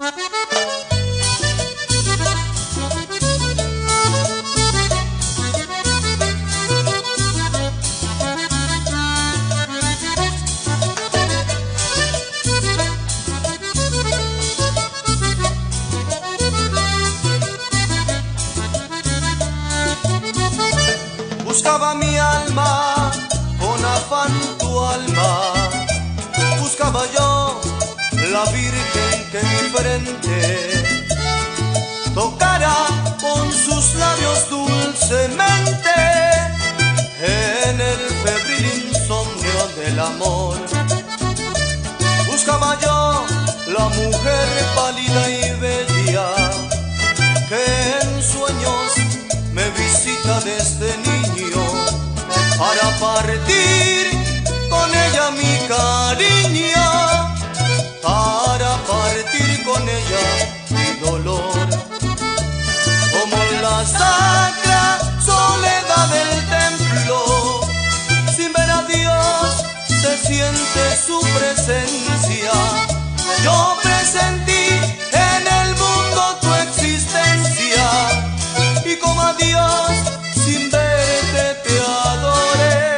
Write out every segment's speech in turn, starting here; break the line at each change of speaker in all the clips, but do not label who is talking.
Buscaba mi alma, con afán tu alma, buscaba yo la Virgen que mi frente tocara con sus labios dulcemente en el febril insomnio del amor. Buscaba yo la mujer pálida y bella que en sueños me visita desde niño para partir con ella mi cariño, para partir con ella mi dolor. Como en la sacra soledad del templo, sin ver a Dios se siente su presencia. Yo presentí en el mundo tu existencia y como a Dios sin verte te adoré.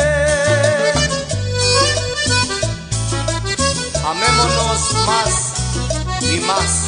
Amémonos más y más.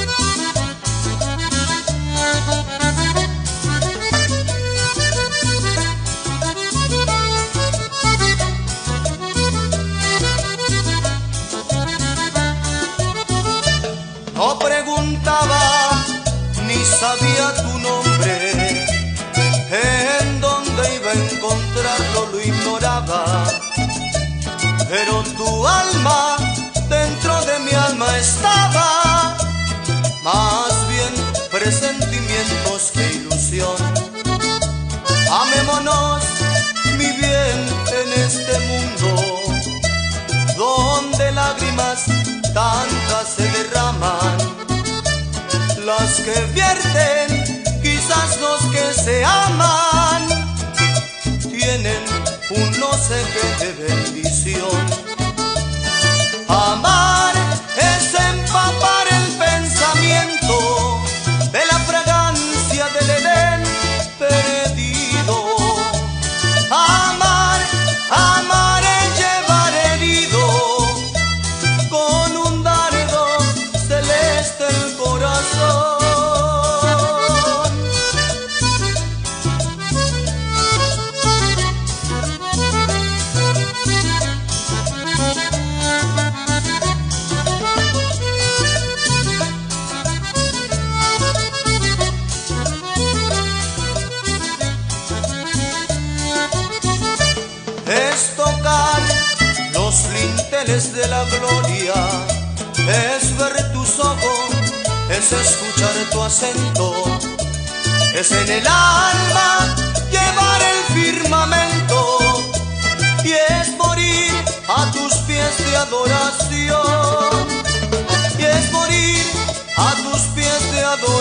No preguntaba ni sabía tu nombre, en dónde iba a encontrarlo lo ignoraba, pero tu alma dentro de mi alma estaba, más bien presentimientos que ilusión. Amémonos, mi bien, en este mundo donde lágrimas tantas se derraman, las que vierten quizás los que se aman tienen un no sé qué de bendición. Amar es empapar el pensamiento de la fragancia del Edén perdido. Amar, amar es llevar herido con un dardo celeste el corazón. Es tocar los linteles de la gloria, es ver tus ojos, es escuchar tu acento, es en el alma llevar el firmamento y es morir a tus pies de adoración, y es morir a tus pies de adoración.